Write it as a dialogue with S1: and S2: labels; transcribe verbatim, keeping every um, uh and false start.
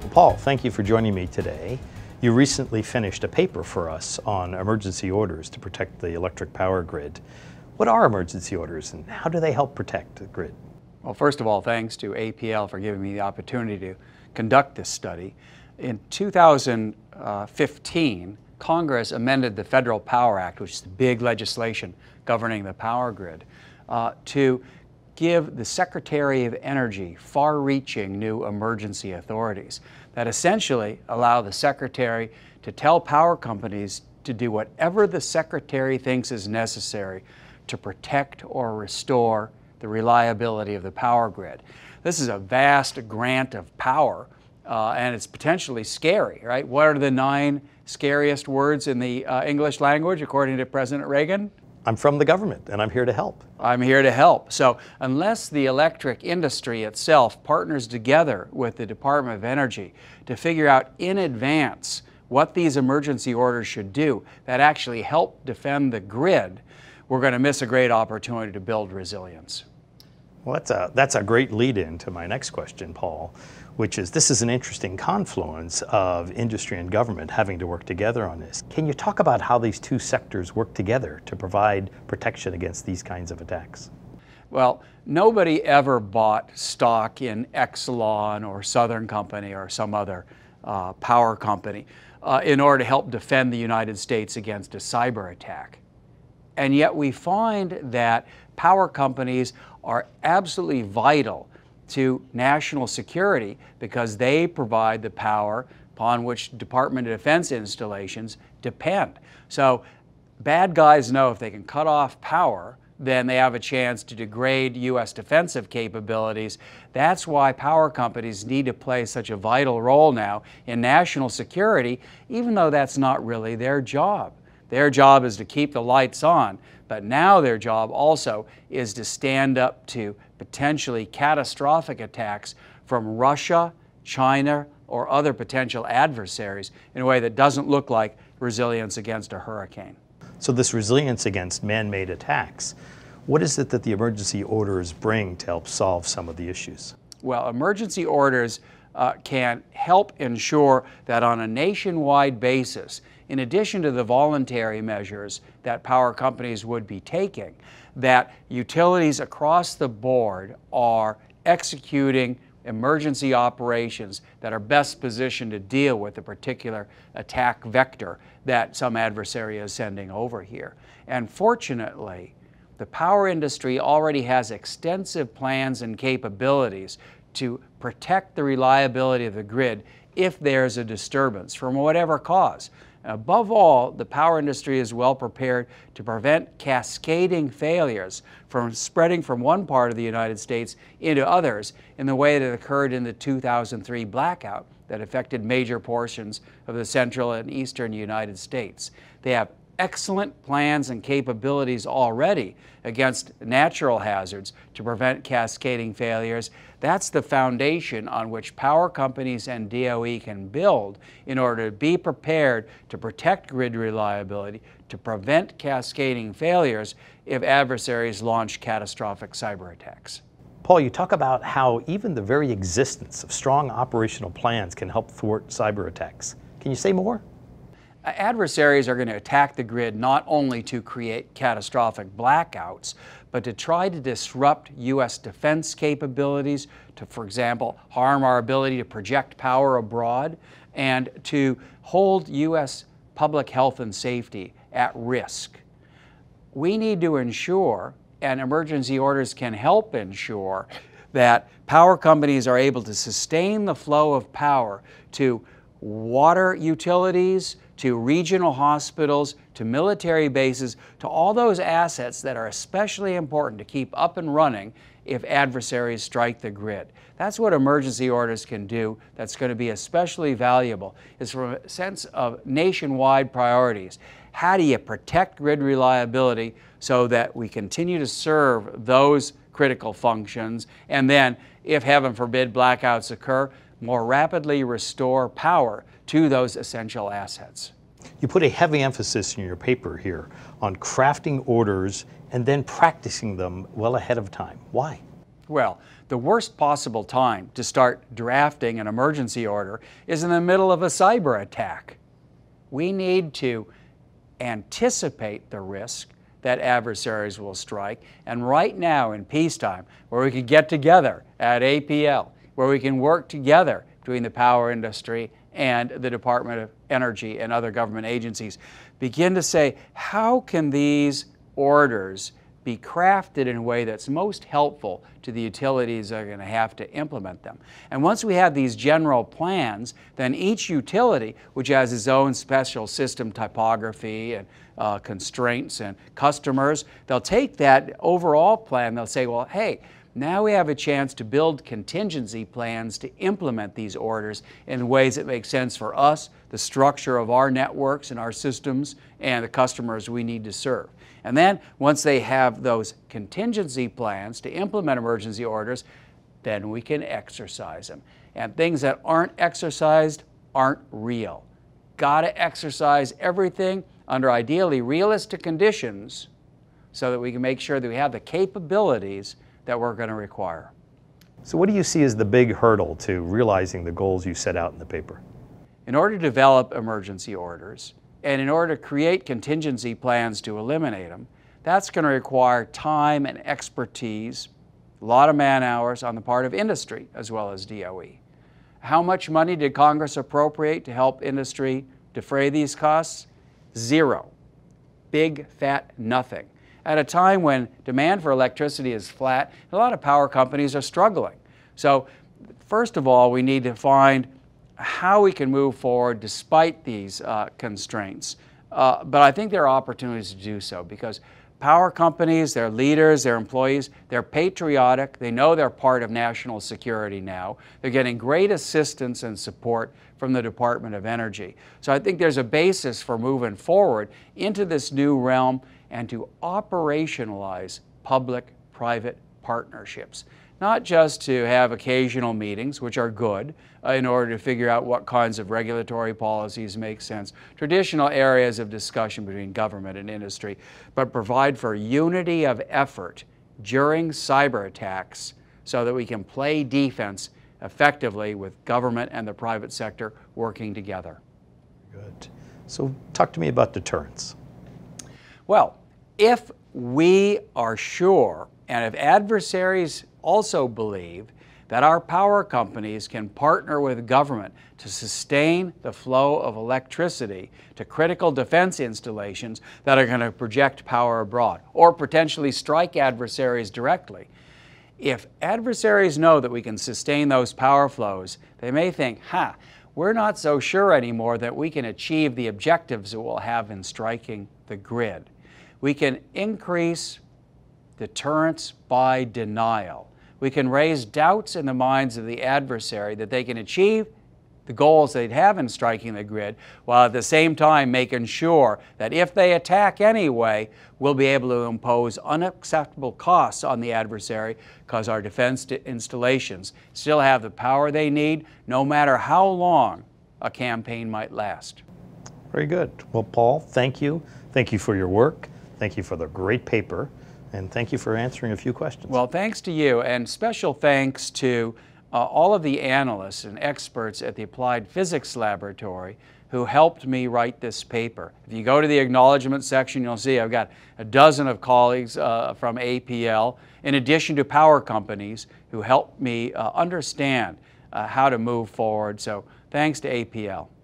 S1: Paul, thank you for joining me today. You recently finished a paper for us on emergency orders to protect the electric power grid. What are emergency orders and how do they help protect the grid?
S2: Well, first of all, thanks to A P L for giving me the opportunity to conduct this study. In two thousand fifteen, Congress amended the Federal Power Act, which is the big legislation governing the power grid, uh, to give the Secretary of Energy far-reaching new emergency authorities that essentially allow the Secretary to tell power companies to do whatever the Secretary thinks is necessary to protect or restore the reliability of the power grid. This is a vast grant of power, uh, and it's potentially scary, right? What are the nine scariest words in the uh, English language, according to President Reagan?
S1: I'm from the government and I'm here to help.
S2: I'm here to help. So unless the electric industry itself partners together with the Department of Energy to figure out in advance what these emergency orders should do that actually help defend the grid, we're going to miss a great opportunity to build resilience.
S1: Well, that's a, that's a great lead-in to my next question, Paul, which is this is an interesting confluence of industry and government having to work together on this. Can you talk about how these two sectors work together to provide protection against these kinds of attacks?
S2: Well, nobody ever bought stock in Exelon or Southern Company or some other uh, power company uh, in order to help defend the United States against a cyber attack. And yet we find that power companies are absolutely vital to national security because they provide the power upon which Department of Defense installations depend. So bad guys know if they can cut off power, then they have a chance to degrade U S defensive capabilities. That's why power companies need to play such a vital role now in national security, even though that's not really their job. Their job is to keep the lights on, but now their job also is to stand up to potentially catastrophic attacks from Russia, China, or other potential adversaries in a way that doesn't look like resilience against a hurricane.
S1: So this resilience against man-made attacks, what is it that the emergency orders bring to help solve some of the issues?
S2: Well, emergency orders uh, can help ensure that on a nationwide basis, in addition to the voluntary measures that power companies would be taking, that utilities across the board are executing emergency operations that are best positioned to deal with the particular attack vector that some adversary is sending over here. And fortunately, the power industry already has extensive plans and capabilities to protect the reliability of the grid if there's a disturbance from whatever cause. Above all, the power industry is well prepared to prevent cascading failures from spreading from one part of the United States into others in the way that occurred in the two thousand three blackout that affected major portions of the central and eastern United States. They have excellent plans and capabilities already against natural hazards to prevent cascading failures. That's the foundation on which power companies and D O E can build in order to be prepared to protect grid reliability, to prevent cascading failures if adversaries launch catastrophic cyber attacks.
S1: Paul, you talk about how even the very existence of strong operational plans can help thwart cyber attacks. Can you say more?
S2: Adversaries are going to attack the grid not only to create catastrophic blackouts, but to try to disrupt U S defense capabilities, to, for example, harm our ability to project power abroad, and to hold U S public health and safety at risk. We need to ensure, and emergency orders can help ensure, that power companies are able to sustain the flow of power to water utilities, to regional hospitals, to military bases, to all those assets that are especially important to keep up and running if adversaries strike the grid. That's what emergency orders can do that's going to be especially valuable, is from a sense of nationwide priorities. How do you protect grid reliability so that we continue to serve those critical functions, and then, if heaven forbid blackouts occur, more rapidly restore power to those essential assets?
S1: You put a heavy emphasis in your paper here on crafting orders and then practicing them well ahead of time. Why?
S2: Well, the worst possible time to start drafting an emergency order is in the middle of a cyber attack. We need to anticipate the risk that adversaries will strike, and right now in peacetime, where we can get together at A P L, where we can work together between the power industry and the Department of Energy and other government agencies, begin to say, how can these orders be crafted in a way that's most helpful to the utilities that are going to have to implement them. And once we have these general plans, then each utility, which has its own special system topography and uh, constraints and customers, they'll take that overall plan, they'll say, well, hey, now we have a chance to build contingency plans to implement these orders in ways that make sense for us, the structure of our networks and our systems, and the customers we need to serve. And then once they have those contingency plans to implement emergency orders, then we can exercise them. And things that aren't exercised aren't real. Got to exercise everything under ideally realistic conditions so that we can make sure that we have the capabilities that we're going to require.
S1: So what do you see as the big hurdle to realizing the goals you set out in the paper?
S2: In order to develop emergency orders, and in order to create contingency plans to eliminate them, that's going to require time and expertise, a lot of man hours on the part of industry as well as D O E. How much money did Congress appropriate to help industry defray these costs? Zero. Big, fat nothing. At a time when demand for electricity is flat, a lot of power companies are struggling. So first of all, we need to find how we can move forward despite these uh, constraints. Uh, but I think there are opportunities to do so because power companies, their leaders, their employees, they're patriotic. They know they're part of national security now. They're getting great assistance and support from the Department of Energy. So I think there's a basis for moving forward into this new realm and to operationalize public-private partnerships. Not just to have occasional meetings, which are good, uh, in order to figure out what kinds of regulatory policies make sense, traditional areas of discussion between government and industry, but provide for unity of effort during cyber attacks so that we can play defense effectively with government and the private sector working together.
S1: Good. So talk to me about deterrence.
S2: Well, if we are sure, and if adversaries also believe that our power companies can partner with government to sustain the flow of electricity to critical defense installations that are going to project power abroad or potentially strike adversaries directly. If adversaries know that we can sustain those power flows, they may think, ha, we're not so sure anymore that we can achieve the objectives that we'll have in striking the grid. We can increase deterrence by denial. We can raise doubts in the minds of the adversary that they can achieve the goals they'd have in striking the grid, while at the same time making sure that if they attack anyway, we'll be able to impose unacceptable costs on the adversary because our defense installations still have the power they need, no matter how long a campaign might last.
S1: Very good. Well, Paul, thank you. Thank you for your work. Thank you for the great paper. And thank you for answering a few questions.
S2: Well, thanks to you, and special thanks to uh, all of the analysts and experts at the Applied Physics Laboratory who helped me write this paper. If you go to the acknowledgement section, you'll see I've got a dozen of colleagues uh, from A P L, in addition to power companies who helped me uh, understand uh, how to move forward. So thanks to A P L.